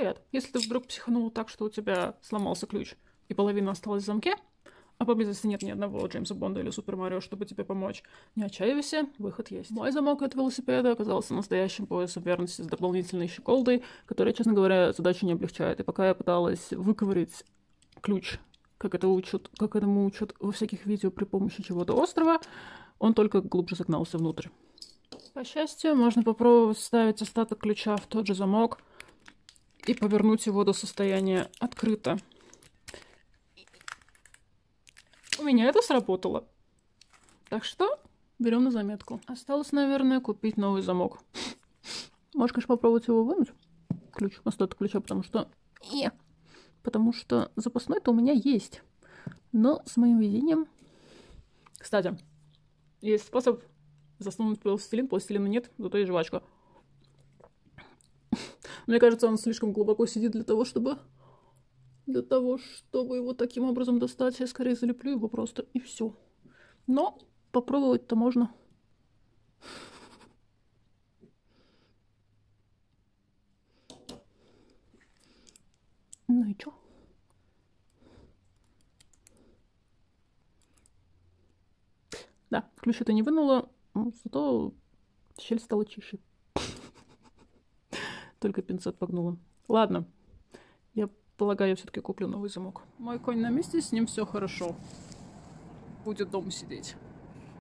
Привет. Если ты вдруг психанул так, что у тебя сломался ключ и половина осталась в замке, а поблизости нет ни одного Джеймса Бонда или Супер Марио, чтобы тебе помочь, не отчаивайся, выход есть. Мой замок от велосипеда оказался настоящим поясом верности с дополнительной щеколдой, которая, честно говоря, задачу не облегчает. И пока я пыталась выковырять ключ, как этому учат во всяких видео при помощи чего-то острого, он только глубже загнался внутрь. По счастью, можно попробовать вставить остаток ключа в тот же замок и повернуть его до состояния открыто. У меня это сработало. Так что берем на заметку. Осталось, наверное, купить новый замок. Можешь, конечно, попробовать его вынуть. Остаток ключа, потому что запасной-то у меня есть. Но с моим везением... Кстати, есть способ засунуть пластилин. Пластилина нет, зато есть жвачка. Мне кажется, он слишком глубоко сидит для того, чтобы его таким образом достать. Я скорее залеплю его просто, и все. Но попробовать-то можно. Ну и чё? Да, ключ это не вынула, зато щель стала чище. Только пинцет погнула. Ладно, я полагаю, я все-таки куплю новый замок. Мой конь на месте, с ним все хорошо. Будет дома сидеть.